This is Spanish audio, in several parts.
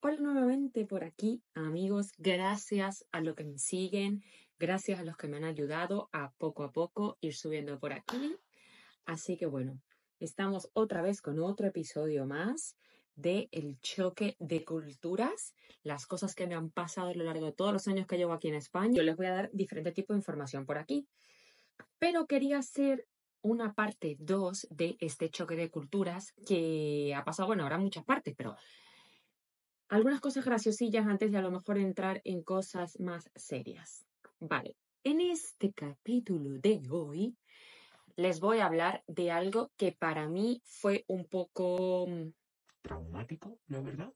Hola nuevamente por aquí, amigos. Gracias a los que me siguen, gracias a los que me han ayudado a poco ir subiendo por aquí. Así que bueno, estamos otra vez con otro episodio más de El Choque de Culturas, las cosas que me han pasado a lo largo de todos los años que llevo aquí en España. Yo les voy a dar diferente tipo de información por aquí, pero quería hacer una parte 2 de este choque de culturas que ha pasado, bueno, ahora en muchas partes, pero algunas cosas graciosillas antes de a lo mejor entrar en cosas más serias. Vale, en este capítulo de hoy les voy a hablar de algo que para mí fue un poco traumático, la verdad.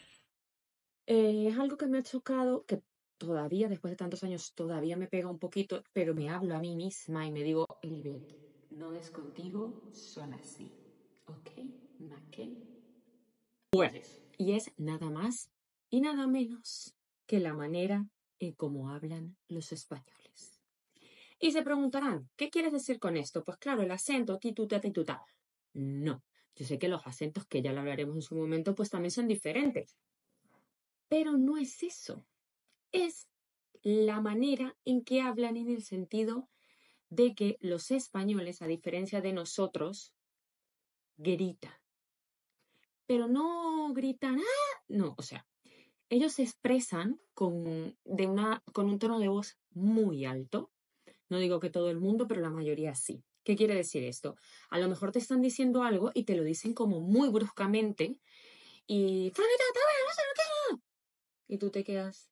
Es algo que me ha chocado, que todavía, después de tantos años, todavía me pega un poquito, pero me hablo a mí misma y me digo, Elibet, no es contigo, son así. ¿Ok? ¿Maquel? Pues, y es nada más y nada menos que la manera en cómo hablan los españoles. Y se preguntarán, ¿qué quieres decir con esto? Pues claro, el acento, tituta, tituta. No, yo sé que los acentos, que ya lo hablaremos en su momento, pues también son diferentes. Pero no es eso. Es la manera en que hablan en el sentido de que los españoles, a diferencia de nosotros, gritan. Pero no gritan, ¡ah! No, o sea, ellos se expresan con un tono de voz muy alto. No digo que todo el mundo, pero la mayoría sí. ¿Qué quiere decir esto? A lo mejor te están diciendo algo y te lo dicen como muy bruscamente y tú te quedas.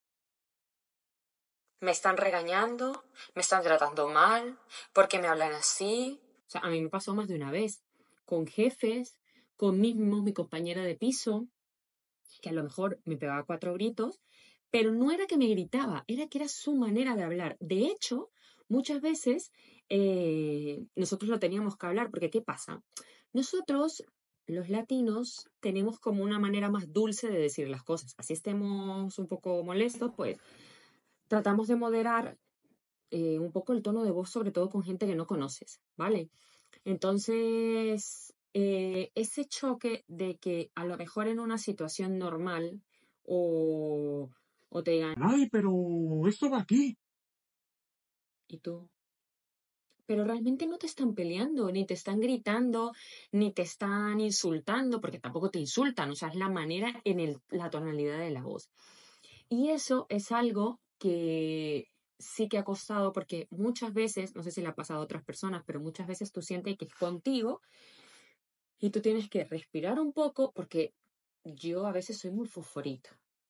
Me están regañando, me están tratando mal, ¿por qué me hablan así? O sea, a mí me pasó más de una vez con jefes, con mi compañera de piso, que a lo mejor me pegaba 4 gritos, pero no era que me gritaba, era que era su manera de hablar. De hecho, muchas veces nosotros lo teníamos que hablar, porque ¿qué pasa? Nosotros, los latinos, tenemos como una manera más dulce de decir las cosas. Así estemos un poco molestos, pues tratamos de moderar un poco el tono de voz, sobre todo con gente que no conoces, ¿vale? Entonces, ese choque de que a lo mejor en una situación normal o, o te digan, Ay, pero esto va aquí. ¿y tú? Pero realmente no te están peleando, ni te están gritando, ni te están insultando, porque tampoco te insultan, o sea, es la manera en la tonalidad de la voz. Y eso es algo que sí que ha costado, porque muchas veces, no sé si le ha pasado a otras personas, pero muchas veces tú sientes que es contigo y tú tienes que respirar un poco, porque yo a veces soy muy fosforito.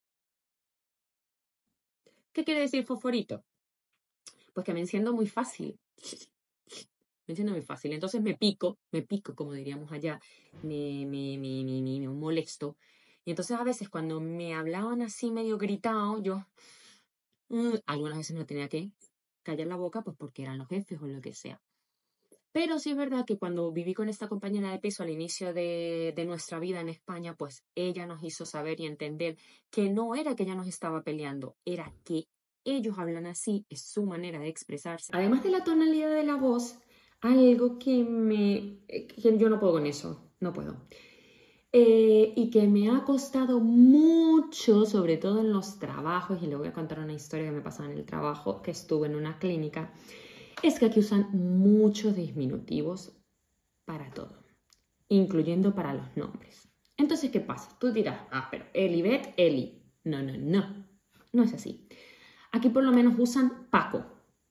¿Qué quiere decir fosforito? Pues que me enciendo muy fácil. Me enciendo muy fácil. Entonces me pico, como diríamos allá, me molesto. Y entonces a veces cuando me hablaban así medio gritado, yo algunas veces no tenía que callar la boca, pues porque eran los jefes o lo que sea. Pero sí es verdad que cuando viví con esta compañera de piso al inicio de nuestra vida en España, pues ella nos hizo saber y entender que no era que ella nos estaba peleando, era que ellos hablan así, es su manera de expresarse. Además de la tonalidad de la voz, algo que yo no puedo con eso, no puedo. Y que me ha costado mucho, sobre todo en los trabajos, y le voy a contar una historia que me pasó en el trabajo, que estuve en una clínica, es que aquí usan muchos disminutivos para todo, incluyendo para los nombres. Entonces, ¿qué pasa? Tú dirás, pero Elibet, Eli. No, no, no. No es así. Aquí por lo menos usan Paco.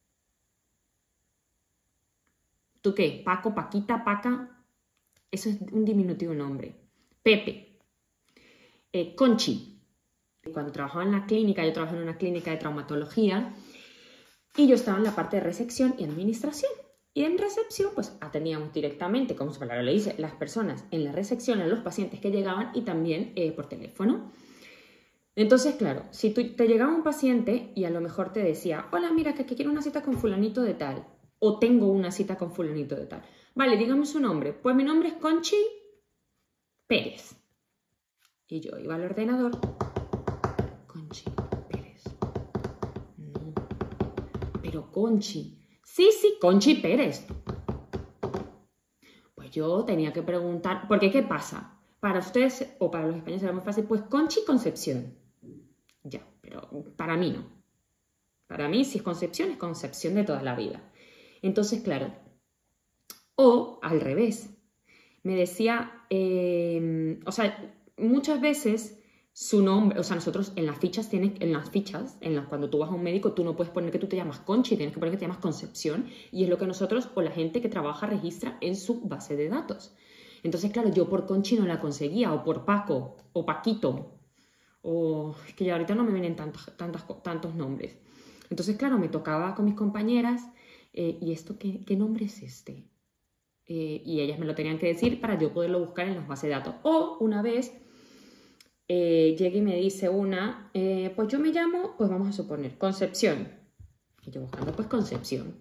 ¿Tú qué? Paco, Paquita, Paca. Eso es un diminutivo nombre. Pepe. Conchi. Cuando trabajaba en la clínica, yo trabajaba en una clínica de traumatología y yo estaba en la parte de recepción y administración. Y en recepción, pues atendíamos directamente, como su palabra lo dice, las personas en la recepción, a los pacientes que llegaban y también por teléfono. Entonces, claro, si te llegaba un paciente y a lo mejor te decía, hola, mira, que quiero una cita con fulanito de tal, o tengo una cita con fulanito de tal. Vale, dígame su nombre. Pues mi nombre es Conchi Pérez. Y yo iba al ordenador. Conchi Pérez. No. Pero Conchi. Sí, Conchi Pérez. Pues yo tenía que preguntar, porque ¿qué pasa? Para ustedes o para los españoles será muy fácil, pues Conchi Concepción. Ya, pero para mí no. Para mí, si es Concepción de toda la vida. Entonces, claro. O al revés. Me decía, o sea, muchas veces su nombre, o sea, nosotros en las fichas, cuando tú vas a un médico, tú no puedes poner que tú te llamas Conchi, tienes que poner que te llamas Concepción, y es lo que nosotros o la gente que trabaja registra en su base de datos. Entonces, claro, yo por Conchi no la conseguía, o por Paco, o Paquito, o es que ya ahorita no me vienen tantos nombres. Entonces, claro, me tocaba con mis compañeras, ¿y esto qué nombre es este? Y ellas me lo tenían que decir para yo poderlo buscar en las bases de datos. O una vez llega y me dice una, pues yo me llamo, pues vamos a suponer, Concepción. Y yo buscando, pues Concepción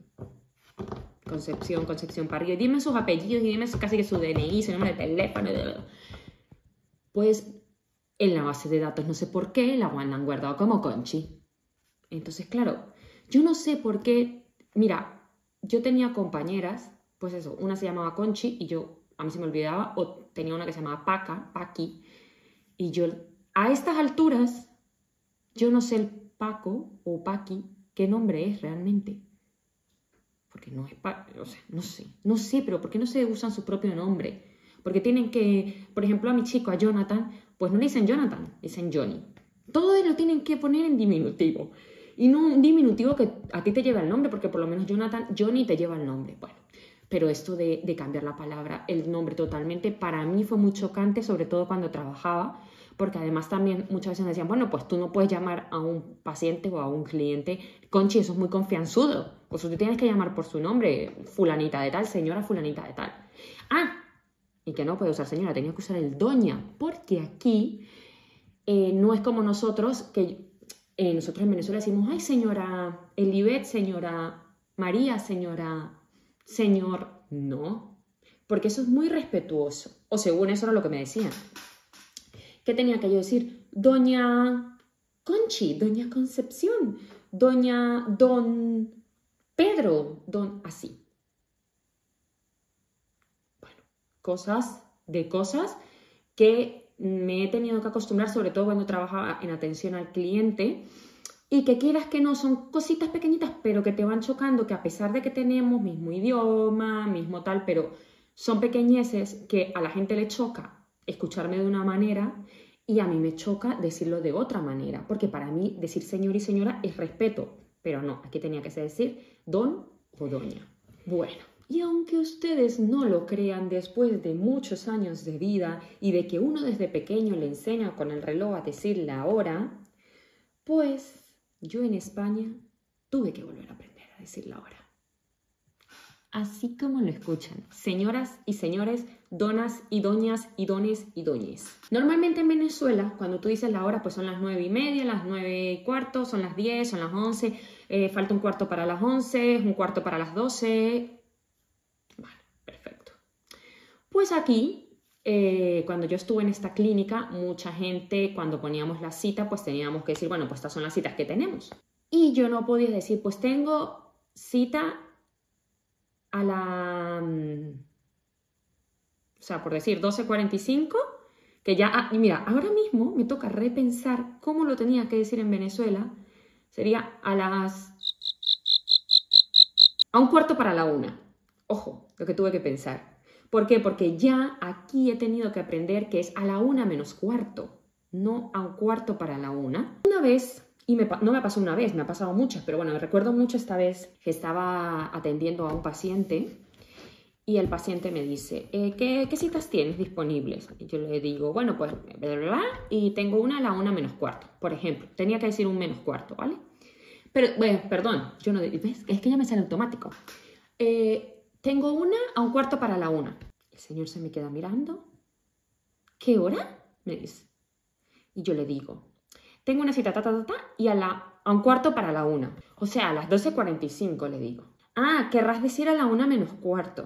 Parrillo. Dime sus apellidos y dime casi que su DNI, su número de teléfono. Pues en la base de datos, no sé por qué, la han guardado como Conchi. Entonces, claro, yo no sé por qué. Mira, yo tenía compañeras, pues eso, una se llamaba Conchi y a mí se me olvidaba, o tenía una que se llamaba Paqui, y yo, a estas alturas, yo no sé el Paco o Paqui qué nombre es realmente. Porque no es, o sea, no sé, pero ¿por qué no se usan su propio nombre? Porque tienen que, por ejemplo, a mi chico, a Jonathan, pues no le dicen Jonathan, le dicen Johnny. Todo lo tienen que poner en diminutivo. Y no un diminutivo que a ti te lleva el nombre, porque por lo menos Johnny te lleva el nombre. Bueno, pero esto de cambiar la palabra, el nombre totalmente, para mí fue muy chocante, sobre todo cuando trabajaba, porque además también muchas veces me decían, bueno, pues tú no puedes llamar a un paciente o a un cliente, Conchi, eso es muy confianzudo, pues tú tienes que llamar por su nombre, fulanita de tal, señora fulanita de tal. Ah, y que no puede usar señora, tenía que usar el doña, porque aquí no es como nosotros, que nosotros en Venezuela decimos, ay, señora Elibet, señora María, señor, no, porque eso es muy respetuoso, o según eso era lo que me decían. ¿Qué tenía que yo decir? Doña Conchi, doña Concepción, don Pedro, así. Bueno, cosas que me he tenido que acostumbrar, sobre todo cuando trabajaba en atención al cliente, y que quieras que no, son cositas pequeñitas, pero que te van chocando, que a pesar de que tenemos mismo idioma, mismo tal, pero son pequeñeces que a la gente le choca escucharme de una manera y a mí me choca decirlo de otra manera, porque para mí decir señor y señora es respeto, pero no, aquí tenía que decir don o doña. Bueno, y aunque ustedes no lo crean, después de muchos años de vida y de que uno desde pequeño le enseña con el reloj a decir la hora, pues yo en España tuve que volver a aprender a decir la hora. Así como lo escuchan, señoras y señores, donas y doñas y dones y doñes. Normalmente en Venezuela, cuando tú dices la hora, pues son las 9:30, las 9:15, son las 10, son las 11, falta un cuarto para las 11, un cuarto para las 12. Vale, perfecto. Pues aquí, cuando yo estuve en esta clínica, mucha gente, cuando poníamos la cita, pues teníamos que decir, bueno, pues estas son las citas que tenemos. Y yo no podía decir, pues tengo cita a la, o sea, por decir 12:45, que ya, y mira, ahora mismo me toca repensar cómo lo tenía que decir en Venezuela, sería a un cuarto para la 1. Ojo, lo que tuve que pensar. ¿Por qué? Porque ya aquí he tenido que aprender que es a la 1:15, no a un cuarto para la 1. Una vez, y no me pasó una vez, me ha pasado muchas, pero bueno, me recuerdo mucho esta vez que estaba atendiendo a un paciente y el paciente me dice, ¿qué citas tienes disponibles? Y yo le digo, bueno, pues, bla, bla, bla, y tengo una a la 1:15, por ejemplo. Tenía que decir 1:15, ¿vale? Pero, bueno, perdón, yo no, ¿ves? Es que ya me sale automático. Tengo una a un cuarto para la 1. El señor se me queda mirando. ¿Qué hora? Me dice. Y yo le digo, tengo una cita, y a un cuarto para la 1. O sea, a las 12:45 le digo. Ah, querrás decir a la 1:15.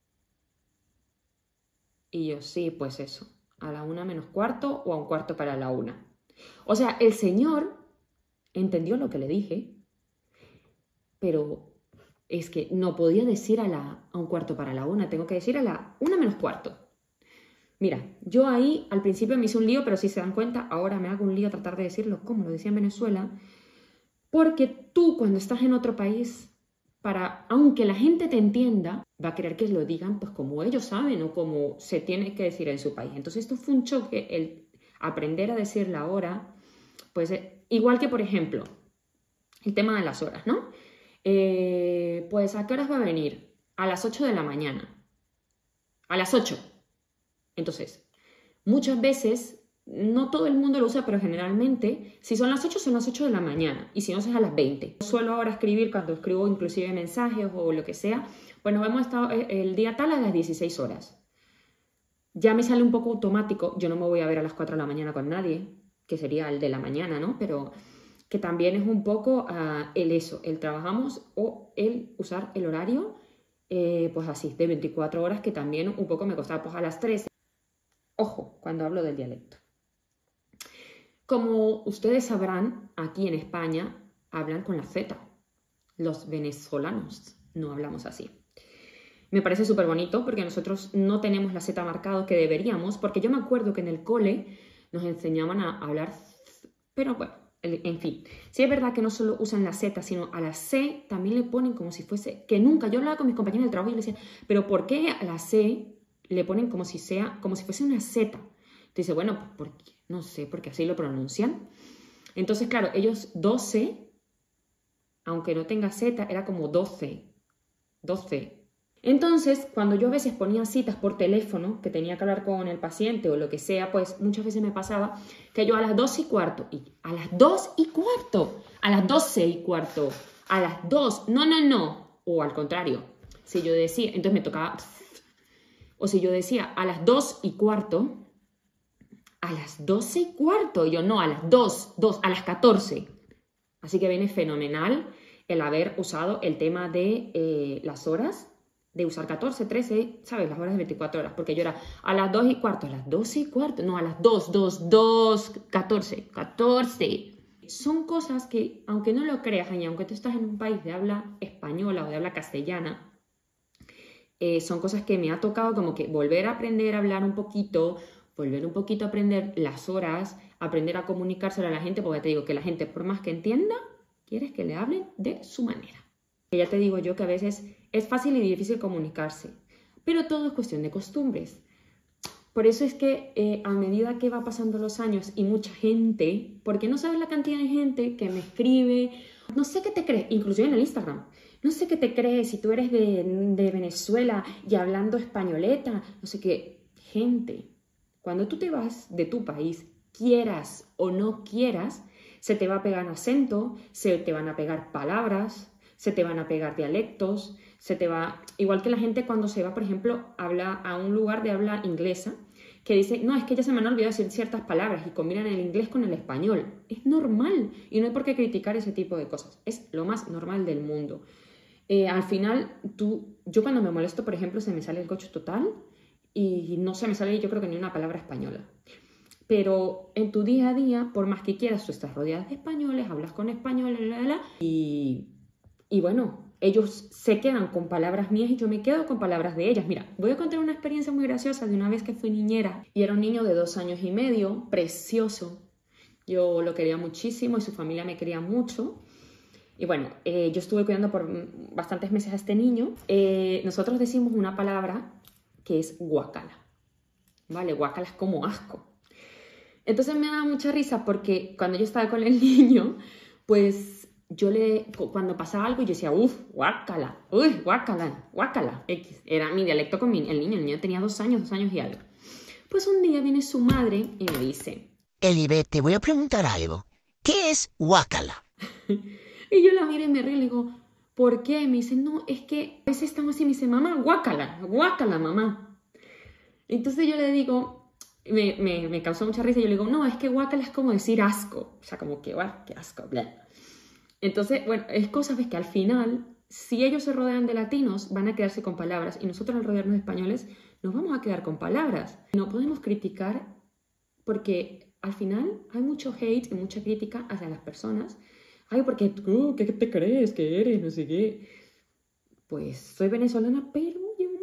Y yo, sí, pues eso, a la 1:15 o a un cuarto para la 1. O sea, el señor entendió lo que le dije, pero es que no podía decir a un cuarto para la 1, tengo que decir a la 1:15. Mira, yo ahí al principio me hice un lío, pero si se dan cuenta, ahora me hago un lío a tratar de decirlo como lo decía en Venezuela, porque tú cuando estás en otro país, aunque la gente te entienda, va a querer que lo digan pues como ellos saben o como se tiene que decir en su país. Entonces esto fue un choque, el aprender a decir la hora, pues igual que por ejemplo, el tema de las horas, ¿no? Pues ¿a qué horas va a venir? A las 8 de la mañana. A las 8. Entonces, muchas veces, no todo el mundo lo usa, pero generalmente, si son las 8, son las 8 de la mañana, y si no, es a las 20. Suelo ahora escribir, cuando escribo inclusive mensajes o lo que sea, pues nos hemos estado el día tal a las 16 horas. Ya me sale un poco automático, yo no me voy a ver a las 4 de la mañana con nadie, que sería el de la mañana, ¿no? Pero que también es un poco el trabajamos o el usar el horario, pues así, de 24 horas, que también un poco me costaba, pues a las 3. Ojo, cuando hablo del dialecto. Como ustedes sabrán, aquí en España hablan con la Z. Los venezolanos no hablamos así. Me parece súper bonito porque nosotros no tenemos la Z marcado que deberíamos, porque yo me acuerdo que en el cole nos enseñaban a hablar, pero bueno, en fin. Sí es verdad que no solo usan la Z, sino a la C también le ponen como si fuese, que nunca, yo hablaba con mis compañeros del trabajo y les decía, pero ¿por qué a la C le ponen como si fuese una Z? Dice, bueno, porque, no sé, porque así lo pronuncian. Entonces, claro, ellos 12, aunque no tenga Z, era como 12. 12. Entonces, cuando yo a veces ponía citas por teléfono, que tenía que hablar con el paciente o lo que sea, pues muchas veces me pasaba que yo a las 2:15, y a las 2:15, a las 12:15, a las 2, no, o al contrario, si yo decía, entonces me tocaba, o si yo decía a las 2:15, a las 12:15, yo no, a las 2, a las 14. Así que viene fenomenal el haber usado el tema de las horas, de usar 14, 13, ¿sabes? Las horas de 24 horas, porque yo era a las 2:15, a las 12:15, no, a las 2, 14. Son cosas que, aunque no lo creas, y aunque tú estás en un país de habla española o de habla castellana, son cosas que me ha tocado como que volver a aprender a hablar un poquito, volver un poquito a aprender las horas, aprender a comunicárselo a la gente, porque te digo que la gente, por más que entienda, quieres que le hablen de su manera. Que ya te digo yo que a veces es fácil y difícil comunicarse, pero todo es cuestión de costumbres. Por eso es que a medida que va pasando los años y mucha gente, porque no sabes la cantidad de gente que me escribe, no sé qué te crees, inclusive en el Instagram, no sé qué te crees si tú eres de Venezuela y hablando españoleta, no sé qué, gente. Cuando tú te vas de tu país, quieras o no quieras, se te va a pegar acento, se te van a pegar palabras, se te van a pegar dialectos, igual que la gente cuando se va, por ejemplo, a un lugar de habla inglesa, que dice, no, es que ya se me han olvidado decir ciertas palabras y combinan el inglés con el español. Es normal y no hay por qué criticar ese tipo de cosas. Es lo más normal del mundo. Al final, yo cuando me molesto, por ejemplo, se me sale el gocho total y no se me sale, yo creo que ni una palabra española. Pero en tu día a día, por más que quieras, tú estás rodeada de españoles, hablas con españoles, y bueno, ellos se quedan con palabras mías y yo me quedo con palabras de ellas. Mira, voy a contar una experiencia muy graciosa de una vez que fui niñera y era un niño de 2 años y medio, precioso. Yo lo quería muchísimo y su familia me quería mucho. Y bueno, yo estuve cuidando por bastantes meses a este niño. Nosotros decimos una palabra que es guácala, ¿vale? Guácala es como asco. Entonces me daba mucha risa porque cuando yo estaba con el niño, pues cuando pasaba algo yo decía, guácala, guácala. Era mi dialecto con el niño tenía 2 años y algo. Pues un día viene su madre y me dice, Elibe, te voy a preguntar algo. ¿Qué es guácala? y yo la miro y me río y le digo, ¿por qué? Me dice, no, es que a veces estamos así, me dice, mamá, guácala, mamá. Entonces yo le digo, me causó mucha risa y yo le digo, no, es que guácala es como decir asco, o sea, como que, qué asco, bla. Entonces, bueno, es cosas, ves, que al final, si ellos se rodean de latinos, van a quedarse con palabras y nosotros al rodearnos de españoles nos vamos a quedar con palabras. No podemos criticar porque al final hay mucho hate y mucha crítica hacia las personas. Ay, porque tú, ¿qué te crees que eres? No sé qué. Pues soy venezolana, pero llevo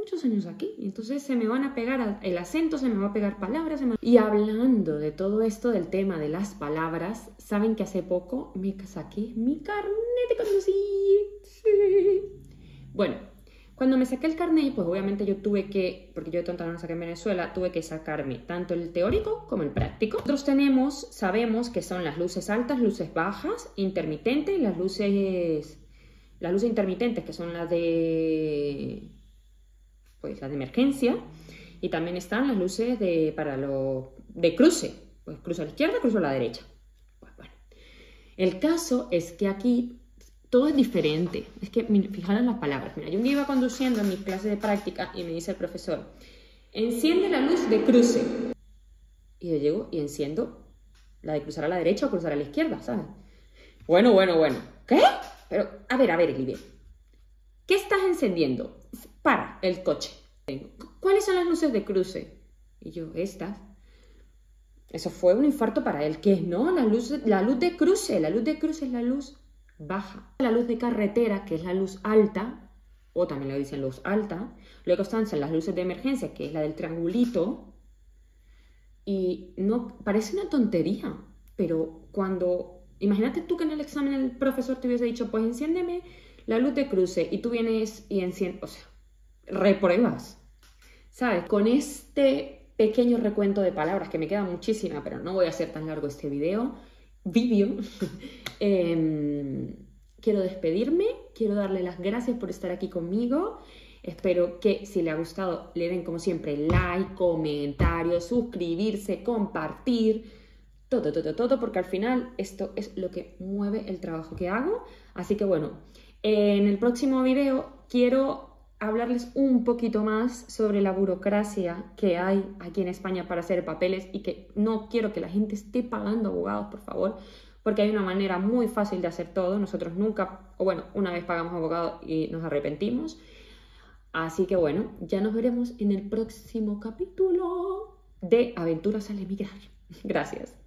muchos años aquí. Entonces se me van a pegar el acento, se me va a pegar palabras. Y hablando de todo esto, del tema de las palabras, ¿saben que hace poco me saqué mi carnet de conducir? Sí. Bueno, cuando me saqué el carnet, pues obviamente yo tuve que, porque yo de tonta no lo saqué en Venezuela, tuve que sacarme tanto el teórico como el práctico. Nosotros sabemos que son las luces altas, luces bajas, intermitentes, las luces intermitentes, que son las de emergencia, y también están las luces de cruce, pues cruzo a la izquierda, cruzo a la derecha. Pues bueno, el caso es que aquí todo es diferente. Es que, fijaros en las palabras. Mira, yo un día iba conduciendo en mi clase de práctica y me dice el profesor, enciende la luz de cruce. Y yo llego y enciendo la de cruzar a la derecha o cruzar a la izquierda, ¿sabes? Bueno. ¿Qué? Pero, a ver, Olivia. ¿Qué estás encendiendo? Para el coche. ¿Cuáles son las luces de cruce? Y yo, estas. Eso fue un infarto para él. ¿Qué? No, la luz de cruce. La luz de cruce es la luz baja. La luz de carretera, que es la luz alta, o también le dicen luz alta. Luego están las luces de emergencia, que es la del triangulito. Y no, parece una tontería, pero imagínate tú que en el examen el profesor te hubiese dicho, pues enciéndeme la luz de cruce, y tú vienes y enciendes, o sea, repruebas, ¿sabes? Con este pequeño recuento de palabras, que me queda muchísima, pero no voy a hacer tan largo este vídeo, quiero despedirme, quiero darle las gracias por estar aquí conmigo. Espero que si le ha gustado le den como siempre like, comentario, suscribirse, compartir, todo, porque al final esto es lo que mueve el trabajo que hago. Así que bueno, en el próximo video quiero hablarles un poquito más sobre la burocracia que hay aquí en España para hacer papeles, y que no quiero que la gente esté pagando abogados, por favor, porque hay una manera muy fácil de hacer todo. Nosotros una vez pagamos abogados y nos arrepentimos. Así que bueno, ya nos veremos en el próximo capítulo de Aventuras al Emigrar. Gracias.